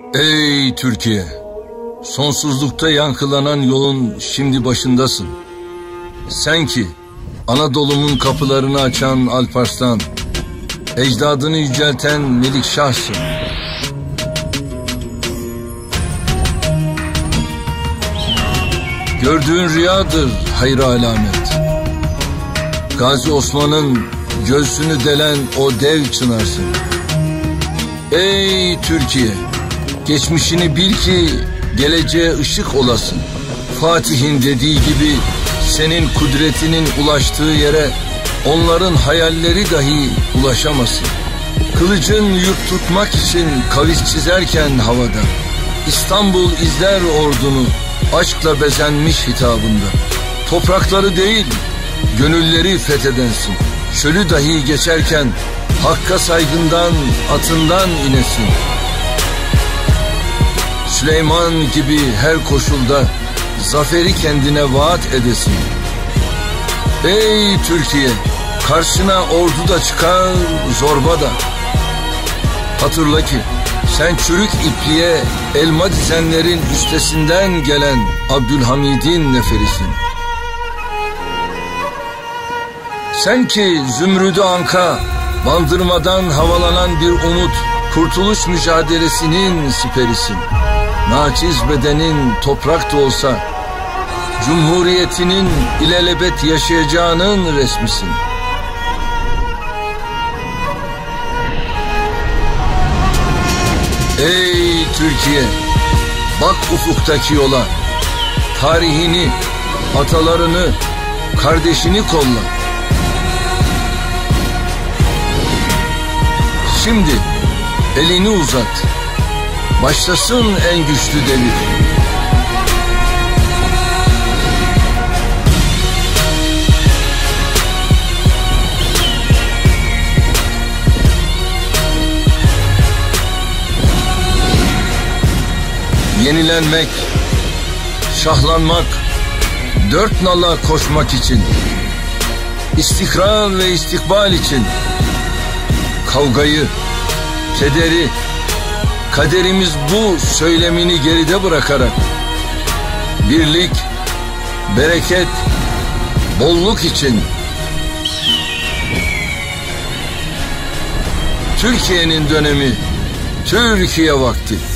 Ey Türkiye! Sonsuzlukta yankılanan yolun şimdi başındasın. Sen ki Anadolu'nun kapılarını açan Alparslan, ecdadını yücelten Melikşah'sın. Gördüğün rüyadır hayra alamet. Gazi Osman'ın göğsünü delen o dev çınarsın. Ey Türkiye! Geçmişini bil ki geleceğe ışık olasın. Fatih'in dediği gibi senin kudretinin ulaştığı yere onların hayalleri dahi ulaşamasın. Kılıcın yurt tutmak için kavis çizerken havada, İstanbul izler ordunu aşkla bezenmiş hitabında. Toprakları değil, gönülleri fethedensin. Çölü dahi geçerken Hakk'a saygından atından inesin. Süleyman gibi her koşulda zaferi kendine vaat edesin. Ey Türkiye! Karşına ordu da çıkar, zorba da. Hatırla ki sen çürük ipliğe elma dizenlerin üstesinden gelen Abdülhamid'in neferisin. Sen ki zümrüdü anka, bandırmadan havalanan bir umut, kurtuluş mücadelesinin siperisin. Naçiz bedenin toprak da olsa, Cumhuriyetinin ilelebet yaşayacağının resmisin. Ey Türkiye! Bak ufuktaki yola, tarihini, atalarını, kardeşini kolla. Şimdi elini uzat, başlasın en güçlü devir. Yenilenmek, şahlanmak, dört nala koşmak için, istikrar ve istikbal için, kavgayı, kederi, kaderimiz bu söylemini geride bırakarak, birlik, bereket, bolluk için, Türkiye'nin dönemi, Türkiye vakti.